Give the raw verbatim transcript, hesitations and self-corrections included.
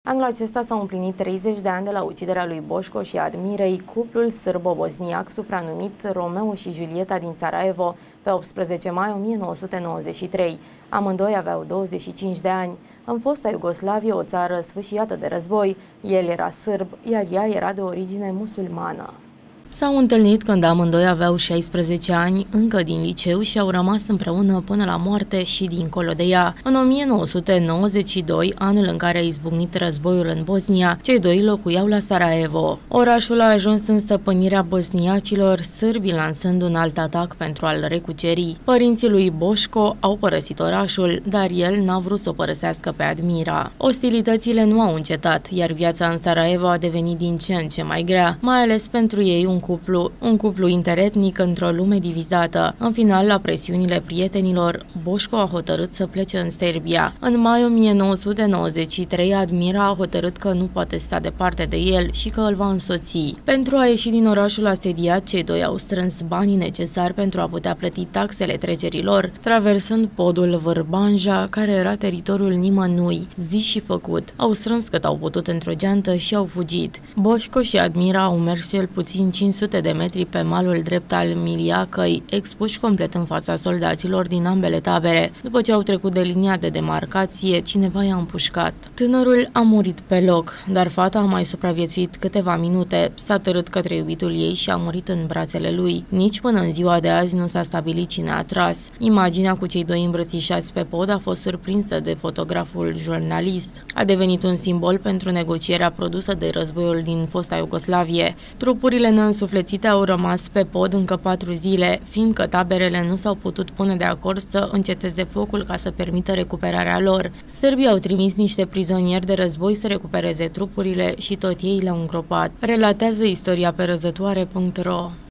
Anul acesta s-au împlinit treizeci de ani de la uciderea lui Boșco și Admirei, cuplul sârbo-bosniac supranumit Romeo și Julieta din Sarajevo, pe optsprezece mai o mie nouă sute nouăzeci și trei. Amândoi aveau douăzeci și cinci de ani. În fosta Iugoslavie, o țară sfâșiată de război, el era sârb, iar ea era de origine musulmană. S-au întâlnit când amândoi aveau șaisprezece ani, încă din liceu, și au rămas împreună până la moarte și dincolo de ea. În o mie nouă sute nouăzeci și doi, anul în care a izbucnit războiul în Bosnia, cei doi locuiau la Sarajevo. Orașul a ajuns în stăpânirea bosniacilor, sârbii lansând un alt atac pentru a-l recuceri. Părinții lui Boșco au părăsit orașul, dar el n-a vrut să o părăsească pe Admira. Ostilitățile nu au încetat, iar viața în Sarajevo a devenit din ce în ce mai grea, mai ales pentru ei un cuplu, un cuplu interetnic într-o lume divizată. În final, la presiunile prietenilor, Boșco a hotărât să plece în Serbia. În mai o mie nouă sute nouăzeci și trei, Admira a hotărât că nu poate sta departe de el și că îl va însoți. Pentru a ieși din orașul asediat, cei doi au strâns banii necesari pentru a putea plăti taxele trecerilor, traversând podul Vârbanja, care era teritoriul nimănui. Zis și făcut. Au strâns cât au putut într-o geantă și au fugit. Boșco și Admira au mers cel puțin cinci sute de metri pe malul drept al Miliacăi, expuși complet în fața soldaților din ambele tabere. După ce au trecut de linia de demarcație, cineva i-a împușcat. Tânărul a murit pe loc, dar fata a mai supraviețuit câteva minute, s-a târât către iubitul ei și a murit în brațele lui. Nici până în ziua de azi nu s-a stabilit cine a tras. Imaginea cu cei doi îmbrățișați pe pod a fost surprinsă de fotograful jurnalist. A devenit un simbol pentru negocierea produsă de războiul din fosta Iugoslavie. Trupurile neînsuflețite au rămas pe pod încă patru zile, fiindcă taberele nu s-au putut pune de acord să înceteze focul ca să permită recuperarea lor. Sârbii au trimis niște prizonieri de război să recupereze trupurile și tot ei le-au îngropat. Relatează istoria pe răzătoare punct ro.